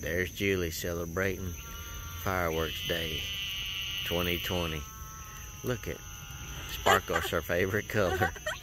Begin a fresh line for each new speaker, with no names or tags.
There's Julie celebrating Fireworks Day 2020. Look at Sparkle's her favorite color.